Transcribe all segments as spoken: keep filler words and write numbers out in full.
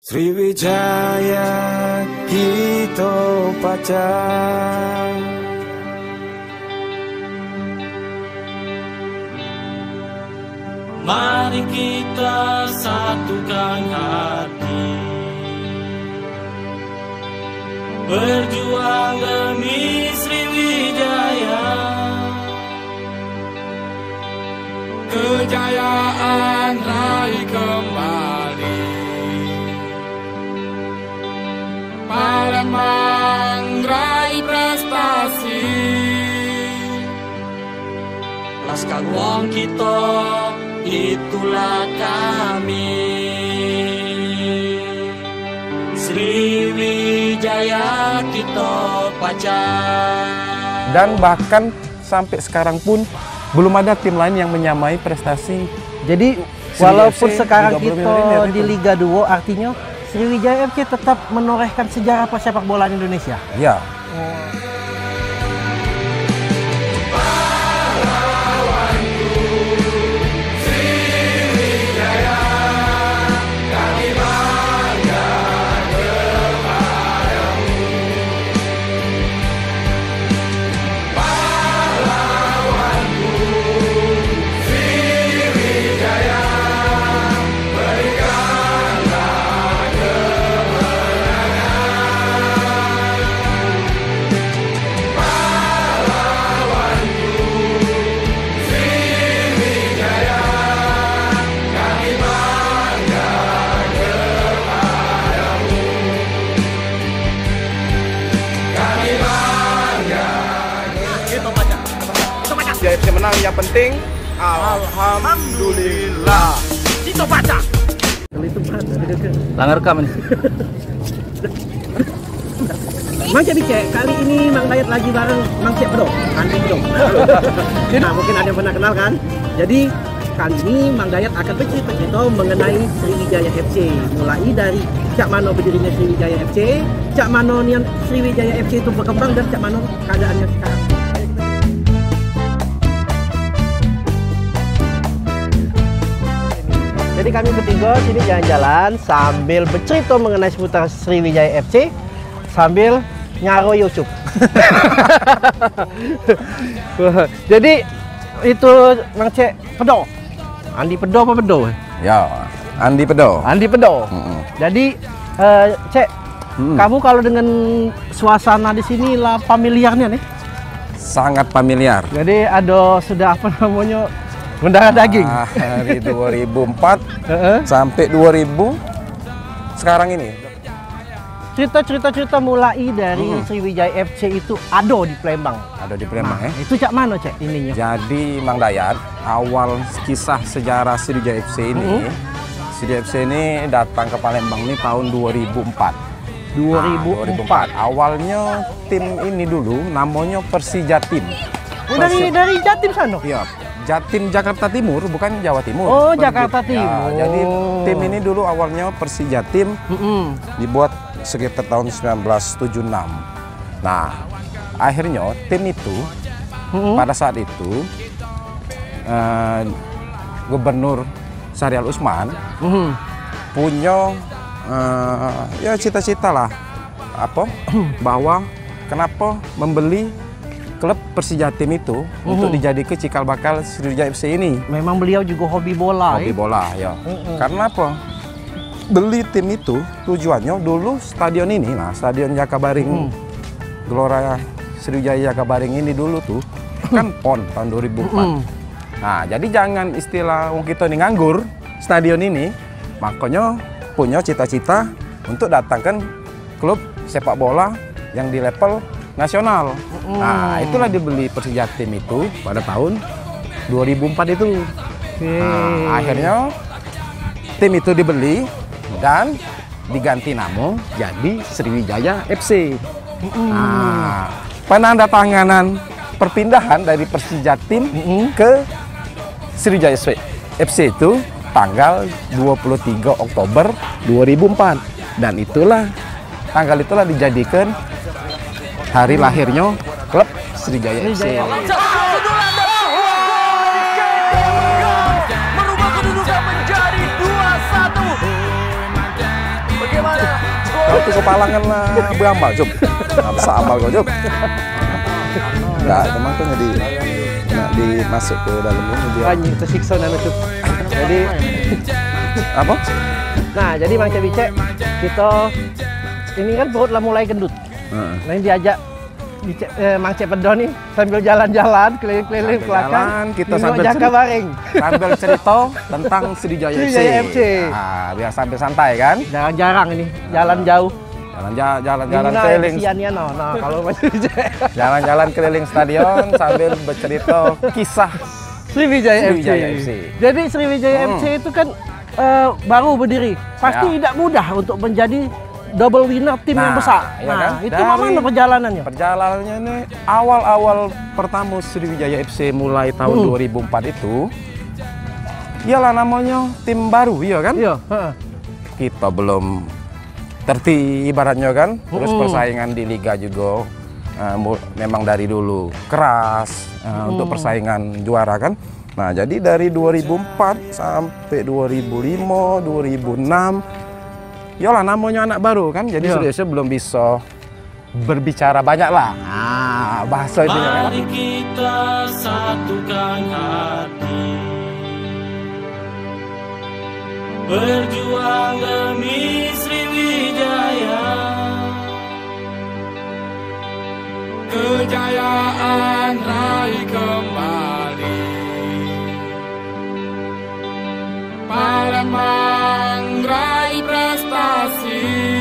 Sriwijaya kita paca, mari kita satukan hati, berjuang demi Sriwijaya. Kejayaan raih kembali, Palembang raih prestasi. Laskar wong kita, itulah kami, Sriwijaya kita paca. Dan bahkan sampai sekarang pun belum ada tim lain yang menyamai prestasi. Jadi walaupun sekarang kita di Liga dua, artinya Sriwijaya F C tetap menorehkan sejarah persepak bola Indonesia. Ya. F C menang, yang penting alhamdulillah. Itu baca. Kalau itu baca, Langgar rekam ini. Mang Cek Bicek, kali ini Mang Dayat lagi bareng Mang Cek Pedo, Andi Pedo. Nah, mungkin ada yang pernah kenal kan? Jadi kali ini Mang Dayat akan bercerita-cerita mengenai Sriwijaya F C. Mulai dari cak mano berdirinya Sriwijaya F C, cak mano nian Sriwijaya F C itu berkembang, dan cak mano keadaannya sekarang. Jadi kami bertiga sini jalan-jalan sambil bercerita mengenai seputar Sriwijaya F C sambil nyaro YouTube. Jadi itu Mang Cek Pedo, Andi Pedo apa Pedo? Ya, Andi Pedo. Andi Pedo. Mm -mm. Jadi uh, Cek, Mm. kamu kalau dengan suasana di sini lah familiarnya nih? Sangat familiar. Jadi ada sudah apa namanya? Mendarah daging. Ah, dari dua ribu empat uh-uh. sampai dua ribu sekarang ini. Cerita-cerita mulai dari hmm. Sriwijaya F C itu ada di Palembang. Ada di Palembang, Nah, ya. itu cak mana Cek ininya? Jadi Mang Dayat, awal kisah sejarah Sriwijaya F C ini, uh-huh. Sriwijaya F C ini datang ke Palembang ini tahun dua ribu empat. dua ribu empat. Nah, dua ribu empat. Awalnya tim ini dulu namanya Persijatim. Oh, dari Persi... dari Jatim sana? Iya. Jatim Jakarta Timur, bukan Jawa Timur. Oh, Pergi. Jakarta Timur. Ya, jadi tim ini dulu awalnya Persijatim, uh-uh. dibuat sekitar tahun seribu sembilan ratus tujuh puluh enam. Nah, akhirnya tim itu uh-uh. pada saat itu uh, Gubernur Syahrial Usman uh-uh. punya uh, ya cita-cita lah apa bahwa kenapa membeli klub Persijatim itu uh-huh. untuk dijadikan cikal bakal Sriwijaya F C ini. Memang beliau juga hobi bola. Hobi eh? bola, ya. Uh-uh. Karena apa? Beli tim itu tujuannya dulu stadion ini, nah Stadion Jakabaring, uh-huh. Gelora Sriwijaya Jakabaring ini dulu tuh kan pon tahun dua ribu empat. Uh-huh. Nah, jadi jangan istilah wong kita ini nganggur stadion ini, makanya punya cita-cita untuk datangkan klub sepak bola yang di level nasional. Mm. Nah, itulah dibeli Persijatim itu pada tahun dua ribu empat itu. Okay. Nah, akhirnya tim itu dibeli dan diganti nama jadi Sriwijaya F C. Mm. Nah, penandatanganan perpindahan dari Persijatim mm. ke Sriwijaya F C itu tanggal dua puluh tiga Oktober dua ribu empat, dan itulah tanggal itulah dijadikan hari lahirnya klub Sriwijaya F C. Merubah kedudukan menjadi dua satu. Bagaimana itu kepalangan lah berambal Jup. Nah, bisa amal kok Jup. Enggak, teman tuh jadi nah, dimasuk ke dalam ini dia. Anjing tersiksa nana Jup. Jadi apa? Nah, jadi Mang Cek Bicek kita ini kan perut lah mulai gendut. Heeh. Nah, ini diajak Bicek, eh, Mang Cek Pedo nih sambil jalan-jalan keliling-keliling belakang kita nengok sambil Jakabaring. Sambil cerita tentang Sriwijaya F C. Sriwijaya F C. Nah, biar sambil santai kan. Jarang-jarang ini jalan jauh. Jalan jalan-jalan Nina, keliling. Siania, no. Nah, kalau masih Jalan-jalan keliling stadion sambil bercerita kisah Sriwijaya, Sriwijaya F C. F C. Jadi Sriwijaya Hmm. F C itu kan eh, baru berdiri. Pasti Ya. tidak mudah untuk menjadi double winner tim yang Nah, besar. iya Nah, kan? itu Dari- bagaimana perjalanannya? Perjalanannya ini awal-awal pertama Sriwijaya F C mulai tahun Hmm. dua ribu empat itu, iyalah namanya tim baru, iya kan? Iya, heeh. Kita belum terti ibaratnya kan, terus Hmm. persaingan di liga juga uh, mu- memang dari dulu keras uh, untuk persaingan juara kan. Nah jadi dari dua ribu empat sampai dua ribu lima, dua ribu enam, iyalah namanya anak baru kan, jadi Iya. seriusnya belum bisa berbicara banyak lah. Ah, bahasa itu kan. Mari kita satukan hati, berjuang demi Sriwijaya. Kejayaan raih kembali, Palembang raih prestasi.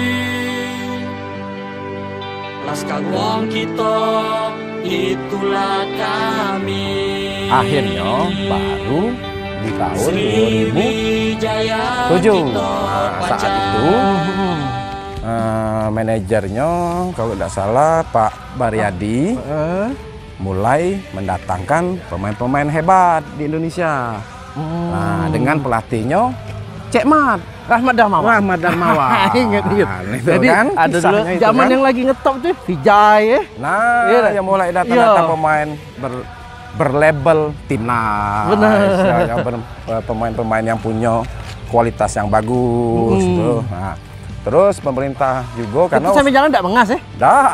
Laskar Wong kita, itulah kami. Akhirnya baru di tahun dua ribu Sriwijaya tujuh. kita Nah, saat pacak. itu eh, manajernya kalau tidak salah Pak Baryadi Heeh. mulai mendatangkan pemain-pemain hebat di Indonesia. Nah, dengan pelatihnya Cek Mat. Rahmat Darmawan. Rahmat Darmawan. Ingat, ingat. Nah, itu Jadi kan, ada dulu kisahnya itu zaman kan. yang lagi ngetop tuh Vijay ya. Nah, Iya, yang mulai datang-datang iya. pemain ber, berlabel timnas. Benar. Ya, yang ber- pemain-pemain yang punya kualitas yang bagus. Hmm. Tuh. Nah, terus pemerintah juga karena Itu sampai jalan enggak mengas ya? Dah.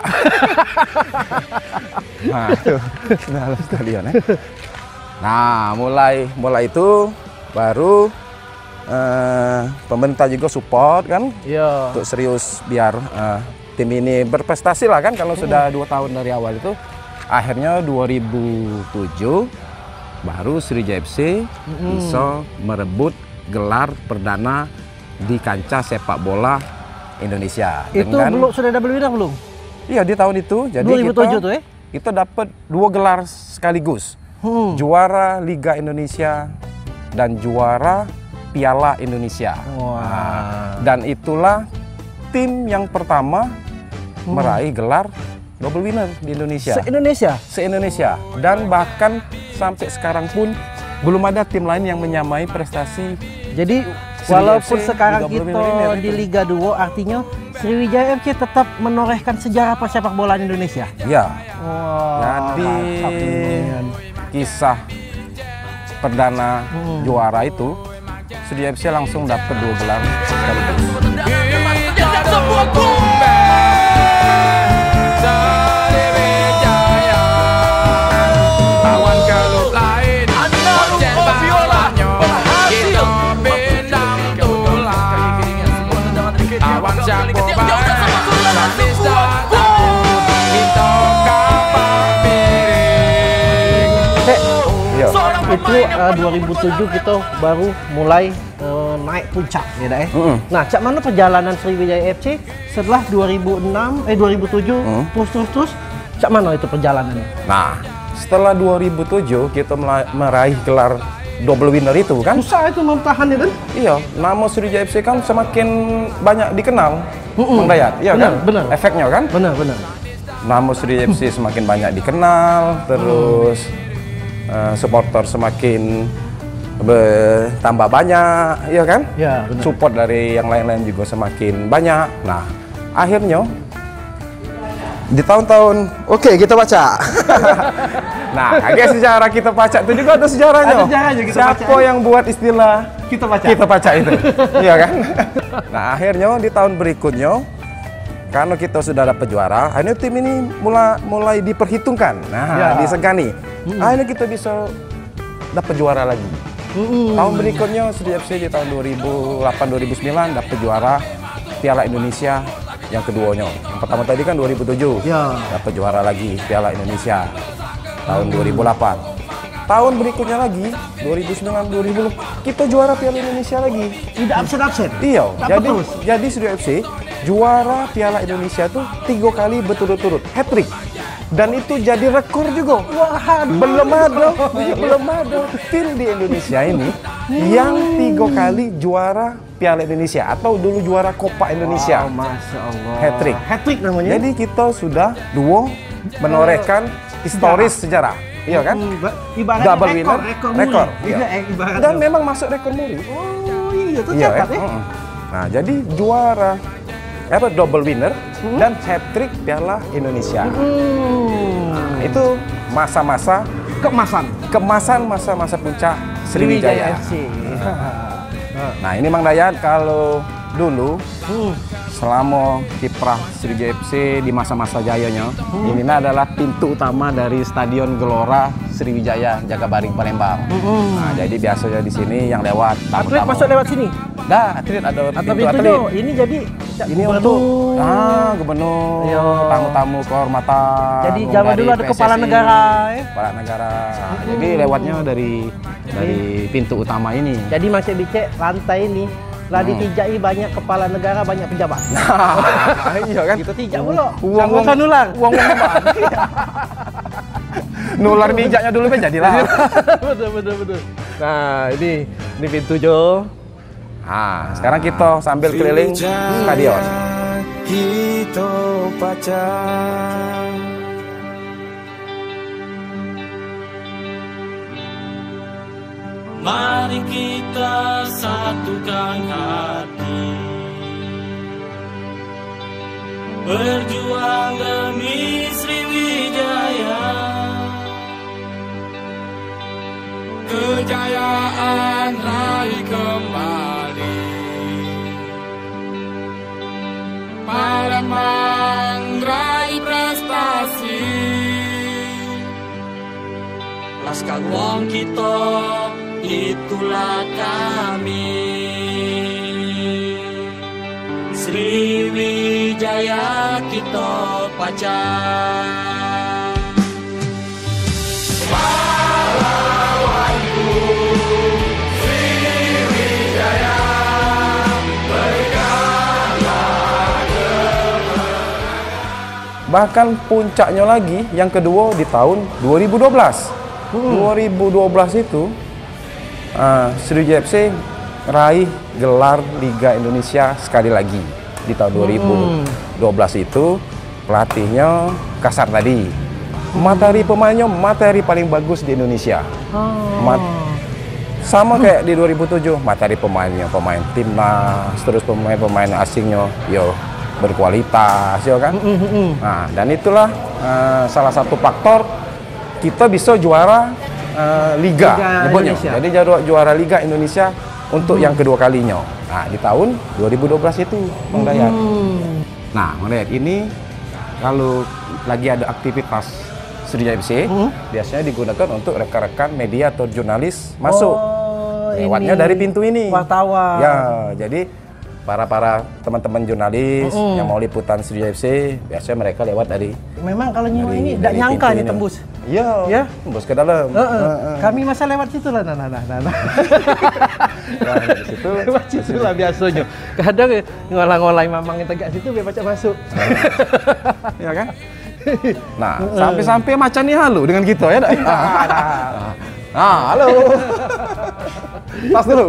Nah, itu. Nah, stadion ya. Nah, mulai mulai itu baru eh, pemerintah juga support kan Iya. untuk serius biar eh, tim ini berprestasi lah kan kalau sudah dua tahun dari awal itu. Akhirnya dua ribu tujuh baru Sriwijaya F C bisa merebut gelar perdana di kancah sepak bola Indonesia. Itu belum sudah double winner belum? Iya di tahun itu. Jadi dua ribu tujuh kita, tuh ya? kita dapat dua gelar sekaligus. Hmm. Juara Liga Indonesia dan juara Piala Indonesia. Wah. Nah, dan itulah tim yang pertama meraih gelar double winner di Indonesia. Se-Indonesia? Se-Indonesia. Dan bahkan sampai sekarang pun belum ada tim lain yang menyamai prestasi. Jadi Sriwijaya walaupun F C sekarang juga belum kita winner di itu. Liga dua, artinya Sriwijaya F C tetap menorehkan sejarah persepak bolaan Indonesia. Ya, Wah, jadi mantap ini. kisah perdana Hmm. juara itu Sriwijaya F C langsung dapat dua gelar sekaligus. Awan kelup lain, Ocet balanya, kita bindang tulang. Awan campur bareng, Samis dan takut, kita kapal miring. Cek, Iya. itu eh, dua ribu tujuh kita baru mulai eh, naik puncak ya dah, eh. Mm-mm. Nah, cak mana perjalanan Sriwijaya F C setelah dua ribu enam eh dua ribu tujuh Mm. terus terus terus cak mana itu perjalanannya? Nah, setelah dua ribu tujuh kita mela- meraih gelar double winner itu kan. Susah itu mempertahankan kan? Iya, nama Sriwijaya F C kan semakin banyak dikenal. Mm-mm. Bang Dayat, iya Benar, kan? benar. Efeknya kan? Benar, benar. Nama Sriwijaya F C semakin banyak dikenal, terus eh, supporter semakin bertambah banyak, iya kan? Ya, benar. Support dari yang lain-lain juga semakin banyak. Nah, akhirnya di tahun-tahun, oke kita baca. Nah, kayak sejarah kita baca itu juga ada sejarahnya. Ada sejarahnya kita Siapa baca. yang buat istilah Kita baca. kita baca itu, iya kan? Nah, akhirnya di tahun berikutnya karena kita sudah dapat juara, akhirnya tim ini mulai mulai diperhitungkan. Nah, Ya. disegani. Mm-mm. Akhirnya kita bisa dapat juara lagi. Mm-mm. Tahun berikutnya Sriwijaya F C di tahun dua ribu delapan dua ribu sembilan dapat juara Piala Indonesia yang keduanya. Yang pertama tadi kan dua ribu tujuh. Ya. Dapat juara lagi Piala Indonesia tahun dua ribu delapan. Tahun berikutnya lagi dua ribu sembilan dua ribu kita juara Piala Indonesia lagi. Tidak absen-absen. Iya, Dapat jadi terus. jadi Sriwijaya F C juara Piala Indonesia tuh tiga kali berturut-turut, hat-trick. Dan itu jadi rekor juga. Wah, Belum ada, belum ada tim di Indonesia ini yang tiga kali juara Piala Indonesia atau dulu juara Copa Indonesia. Wow, Masya Allah. Hat-trick. Hat-trick namanya. Jadi kita sudah duo menorehkan historis sejarah. Iya kan? Hmm, ba- ibaratnya Double rekor, winner, rekor, rekor. muri. Iya. Iya, eh, ibaratnya. Dan memang masuk rekor muri. Oh iya, itu Iya, catat ya? ya. Mm-mm. Nah, jadi juara apa double winner dan hat-trick Piala Indonesia. Hmm. Nah, itu masa-masa Kemasan. kemasan masa-masa puncak Sriwijaya. F C. Nah, ini Mang Dayat kalau dulu Hmm. selama kiprah Sriwijaya F C di masa-masa jayanya, ini adalah pintu utama dari Stadion Gelora Sriwijaya Jakabaring Palembang. Hmm. Nah, jadi biasanya di sini yang lewat Atlet tamu-tamu. masuk lewat sini. Dah, atlet ada Atau pintu pintunya atlet. ini jadi Ini untuk ah gubernur, Iya. tamu-tamu kehormatan. Jadi umum zaman dari dulu ada P S S I, kepala negara, ya? Kepala negara. Nah, jadi lewatnya dari dari pintu utama ini. Jadi masih bicek lantai ini telah ditijai banyak kepala negara, banyak pejabat. Nah, iya kan? Kita tijak pula. Uang- Jangan uang- nular. Uang-uang apa? Nular mijaknya dulu kan jadilah. betul betul betul. Nah, ini ini pintu Jo. Nah, sekarang kita sambil keliling stadion. Kita pacar. Mari kita satukan hati, berjuang demi Sriwijaya. Kejayaan raih kembali, Palembang raih prestasi. Laskar wong kita, itulah kami. Sriwijaya kita pacar. Bahkan puncaknya lagi yang kedua di tahun dua ribu dua belas. dua ribu dua belas itu uh, Sriwijaya F C raih gelar Liga Indonesia sekali lagi di tahun dua ribu dua belas itu. Pelatihnya Kasar tadi. Materi pemainnya materi paling bagus di Indonesia. Mat- sama kayak di dua ribu tujuh, materi pemainnya pemain timnas, terus pemain-pemain asingnya yo berkualitas, ya kan? Nah, dan itulah uh, salah satu faktor kita bisa juara uh, Liga, Liga nyebutnya. Indonesia. Jadi juara, juara Liga Indonesia untuk yang kedua kalinya. Nah, di tahun dua ribu dua belas itu, Bang Dayat. Nah, Bang Dayat, ini kalau lagi ada aktivitas Sriwijaya F C, biasanya digunakan untuk rekan-rekan media atau jurnalis masuk. Oh, Lewatnya ini dari pintu ini. wartawan. Ya, jadi para para teman-teman jurnalis yang mau liputan Sriwijaya F C, biasanya mereka lewat dari Memang kalau nyewa dari- ini dari tidak nyangka pintu ini ini. tembus. Iya, Ya? tembus ke dalam. Heeh. Heeh. Kami masa lewat situ lah, nah, nah, nah, nah, nah. Nah, dari situ lewat situ lah biasanya. Kadang ngolah-ngolai mamang yang tegak situ biar baca masuk. ya kan? Nah, sampai-sampai macan nih halu dengan kita ya, Dak? Nah, nah, halo. Tas dulu.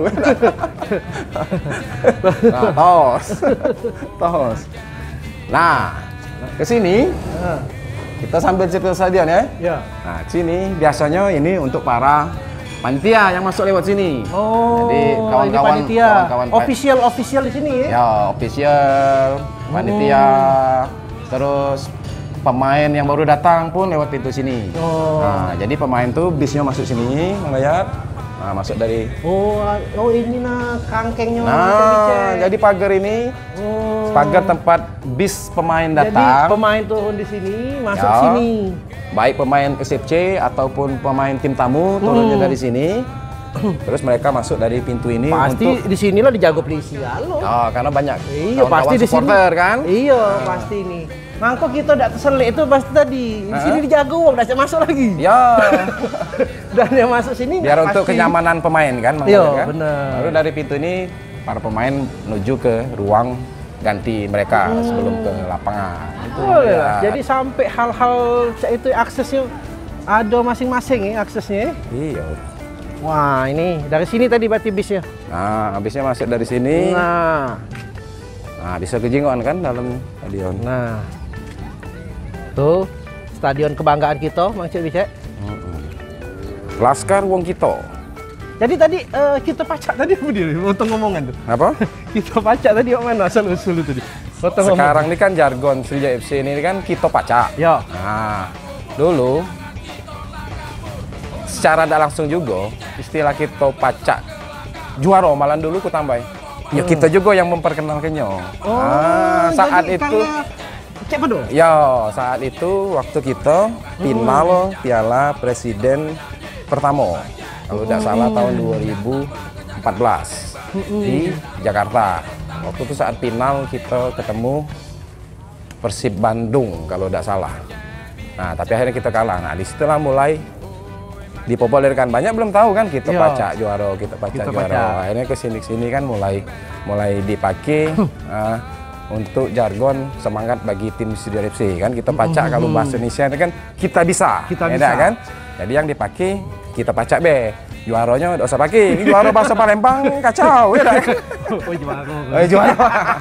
Nah, tos. Tos. Nah, ke sini kita sambil cerita stadion ya. Ya. Nah, ke sini biasanya ini untuk para panitia yang masuk lewat sini. Oh, Jadi ini kawan-kawan panitia. kawan-kawan Official official di sini ya. ya official, panitia, terus pemain yang baru datang pun lewat pintu sini. Oh. Nah, jadi pemain tuh bisnya masuk sini, ngeliat. Nah, masuk dari. Oh, oh ini nah kangkengnya. Nah, jadi pagar ini, oh. pagar tempat bis pemain datang. Jadi pemain turun di sini, masuk ya, sini. Baik pemain S F C ataupun pemain tim tamu turunnya hmm. dari sini. Terus mereka masuk dari pintu ini. Pasti untuk... di sinilah dijago polisian loh. Oh, karena banyak. Iya, pasti di sini. Kan? Iya, nah. pasti nih. Mangkok kita udah terselik itu pasti tadi. Di sini dijago, udah masuk lagi. Ya. Dan yang masuk sini biar pasti... untuk kenyamanan pemain kan. Iya, kan? benar. Lalu dari pintu ini para pemain menuju ke ruang ganti mereka hmm. sebelum ke lapangan. Itu oh, ya. Jadi sampai hal-hal itu aksesnya ada masing-masing ya aksesnya. Iya. Wah, ini dari sini tadi berarti bisnya. Nah, bisnya masuk dari sini. Nah. Nah, bisa ke Jinggoan kan dalam stadion. Nah. Tuh, stadion kebanggaan kita, Mang Cik Bicek. Mm-mm. Laskar Wong Kito. Jadi tadi uh, kita pacak tadi apa dia? Potong ngomongan tuh. Apa? Kita pacak tadi mana asal usul tadi. Potong Sekarang ini kan jargon Sriwijaya F C ini kan Kito pacak. Ya. Nah, dulu secara tidak langsung juga istilah Kito pacak juara malah dulu ku tambah. Ya hmm. kita juga yang memperkenalkannya. Oh, nah, saat jadi itu cek apa dong? Ya, saat itu waktu kita final hmm. Piala Presiden pertama. Kalau tidak hmm. salah tahun dua ribu empat belas hmm. di Jakarta. Waktu itu saat final kita ketemu Persib Bandung kalau tidak salah. Nah, tapi akhirnya kita kalah. Nah, disitulah mulai dipopulerkan. Banyak belum tahu kan kita pacak juara, kita pacak juara. Pacak. Akhirnya kesini sini kan mulai mulai dipakai uh, untuk jargon semangat bagi tim Sriwijaya F C kan. Kita pacak kalau bahasa Indonesia kan kita bisa. Kita ya bisa kan. Jadi yang dipakai kita pacak be. Juaranya tidak usah pakai. Ini juara bahasa Palembang kacau ya. Oh juara. Oh juara.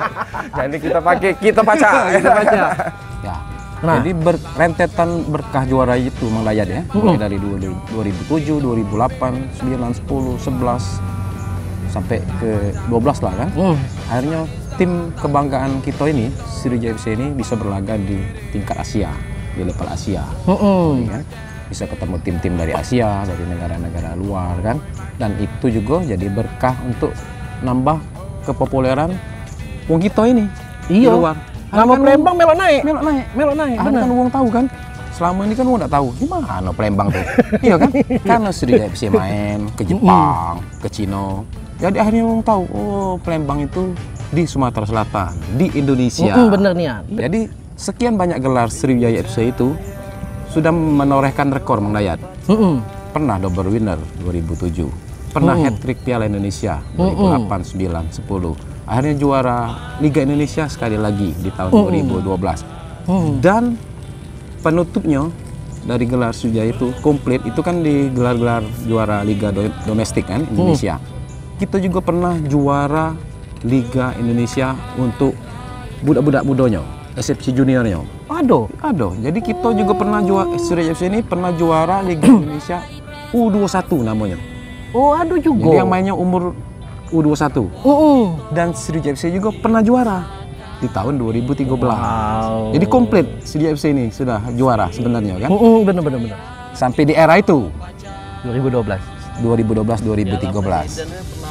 Jadi kita pakai kita pacak. Kita pacak. Ya. Nah, jadi berrentetan berkah juara itu Mang Dayat ya, mulai dari dua ribu tujuh, dua ribu delapan, sembilan, sepuluh, sebelas sampai ke dua belas lah kan. Mm. Akhirnya tim kebanggaan kita ini, Sriwijaya F C ini bisa berlaga di tingkat Asia, di level Asia. Mm -hmm. Kan? Bisa ketemu tim-tim dari Asia, dari negara-negara luar kan. Dan itu juga jadi berkah untuk nambah kepopuleran wong kita ini. Iya. Di luar. Nama kan Palembang melok naik, melok naik, melok naik. Ah, kan uang tahu kan? Selama ini kan uang nggak tahu gimana Palembang tuh, iya kan? Karena Sriwijaya F C main ke Jepang, ke Cina, jadi akhirnya uang tahu, oh Palembang itu di Sumatera Selatan, di Indonesia. Mm, bener nih ya. Jadi sekian banyak gelar Sriwijaya F C itu sudah menorehkan rekor Mang Dayat. Mm -mm. Pernah double winner dua ribu tujuh, pernah mm -mm. hat-trick Piala Indonesia dua ribu delapan, sembilan, sepuluh. Akhirnya juara Liga Indonesia sekali lagi di tahun dua ribu dua belas. Hmm. Dan penutupnya dari gelar Sriwijaya itu komplit, itu kan di gelar-gelar juara Liga do domestik kan Indonesia. Hmm. Kita juga pernah juara Liga Indonesia untuk budak-budak mudanya, S F C juniornya. Aduh, aduh. Jadi kita juga pernah juara, Sriwijaya F C ini pernah juara Liga Indonesia U dua puluh satu namanya. Oh, aduh juga. Jadi yang mainnya umur U dua puluh satu. Uh -uh. Dan Sriwijaya F C juga pernah juara di tahun dua ribu tiga belas. Wow. Jadi komplit Sriwijaya F C ini sudah juara sebenarnya kan? Uh -uh, bener bener bener. Sampai di era itu dua ribu dua belas. dua ribu dua belas dua ribu tiga belas.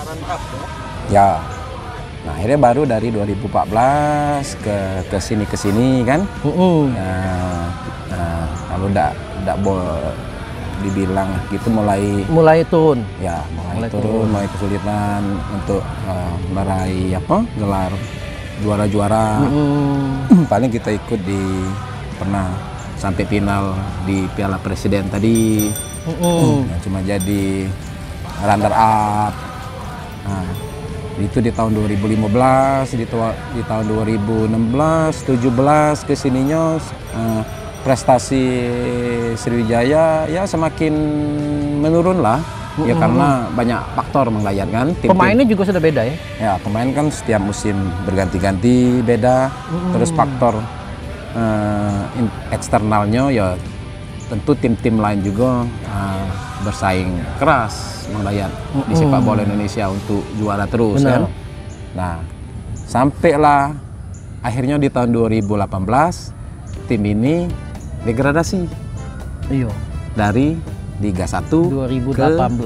Ya. Nah, akhirnya baru dari dua ribu empat belas ke ke sini ke sini kan? Uh -uh. Nah, nah, kalau enggak enggak boleh dibilang gitu mulai mulai turun ya mulai, mulai turun, turun mulai kesulitan untuk uh, meraih apa gelar juara-juara. Mm-hmm. Paling kita ikut di pernah sampai final di Piala Presiden tadi. Mm-hmm. Nah, cuma jadi runner up. Nah, itu di tahun dua ribu lima belas, di, di tahun dua ribu enam belas, tujuh belas kesininya uh, prestasi Sriwijaya ya semakin menurun lah. Mm-hmm. Ya karena banyak faktor Mang Dayat kan. Tim -tim. Pemainnya juga sudah beda ya? Ya pemain kan setiap musim berganti-ganti beda. Mm-hmm. Terus faktor uh, eksternalnya ya tentu tim-tim lain juga uh, bersaing keras Mang Dayat mm-hmm. di sepak bola Indonesia untuk juara terus. Benar. Kan. Nah sampailah akhirnya di tahun dua ribu delapan belas tim ini degradasi. Iya. Dari Liga satu dua ribu delapan belas ke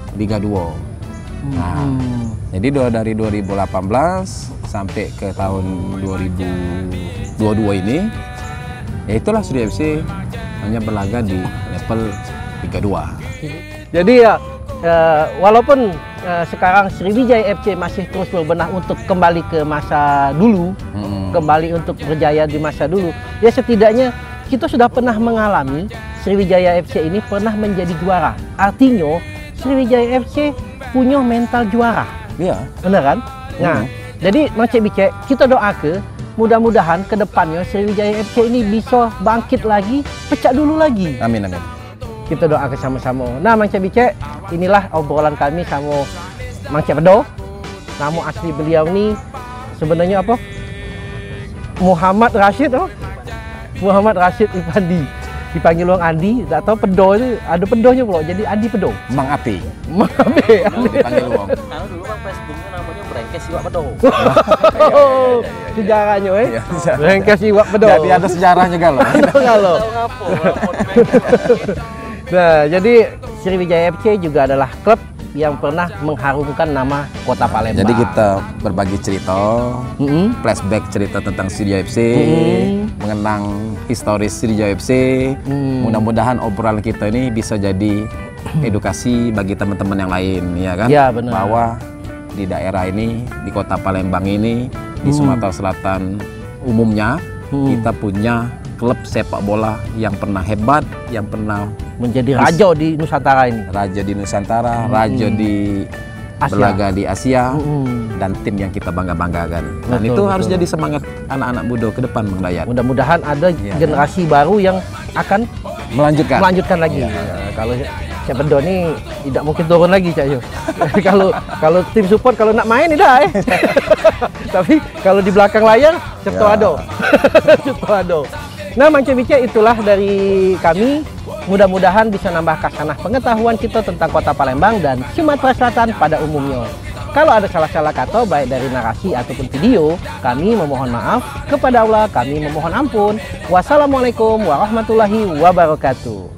Liga dua. Nah, Hmm. jadi do- dari dua ribu delapan belas sampai ke tahun dua ribu dua puluh dua ini, ya itulah Sriwijaya F C hanya berlaga di level Liga dua. Jadi ya, eh, walaupun eh, sekarang Sriwijaya F C masih terus berbenah untuk kembali ke masa dulu, Hmm. kembali untuk berjaya di masa dulu, ya setidaknya kita sudah pernah mengalami Sriwijaya F C ini pernah menjadi juara. Artinya Sriwijaya F C punya mental juara, Iya. benar kan? Nah, jadi Macik Bicek, kita doa ke mudah-mudahan ke depannya Sriwijaya F C ini bisa bangkit lagi, pecah dulu lagi. Amin amin. Kita doa sama-sama. Nah, Mang Cek Bicek, inilah obrolan kami sama Mang Cek Pedo. Nama asli beliau ni sebenarnya apa? Muhammad Rashid, oh? Muhammad Rashid Ipandi. Dipanggil orang Andi, tak tahu Pedo itu ada Pedonya pula, jadi Andi Pedo. Mang Api. Mang Abe. Dipanggil wong. Karena dulu bang Facebooknya namanya Brengkes Iwak Pedo. Oh, sejarahnya eh. Iya, sejarah. Rengkes Iwak Pedo. Jadi ada sejarahnya galau. Kalau. Tahu apa? Nah, jadi Sriwijaya F C juga adalah klub yang pernah mengharumkan nama Kota Palembang. Jadi kita berbagi cerita, Mm-mm. flashback cerita tentang Sriwijaya F C, Mm. mengenang historis Sriwijaya F C. Mm. Mudah-mudahan obrolan kita ini bisa jadi edukasi bagi teman-teman yang lain, ya kan? Ya, benar. Bahwa di daerah ini, di Kota Palembang ini, di Mm. Sumatera Selatan umumnya, Mm. kita punya klub sepak bola yang pernah hebat, yang pernah Menjadi raja di Nusantara ini. raja di Nusantara, raja di Asia. berlaga di Asia, Mm. dan tim yang kita bangga-banggakan. Dan Betul, itu harus betul. jadi semangat anak-anak muda ke depan, Bang Dayat. Mudah-mudahan ada Iya. generasi baru yang akan Melanjutkan. melanjutkan lagi. Iya. Ya, kalau Cak Pedo ini tidak mungkin turun lagi, Cak Yo. kalau kalau tim support kalau nak main tidak eh. Tapi kalau di belakang layar Cipto Ya. Ado. Cipto Ado. Nah, Mang Cek Bicek, itulah dari kami. Mudah-mudahan bisa nambah kasanah pengetahuan kita tentang Kota Palembang dan Sumatera Selatan pada umumnya. Kalau ada salah-salah kata baik dari narasi ataupun video, kami memohon maaf. Kepada Allah kami memohon ampun. Wassalamualaikum warahmatullahi wabarakatuh.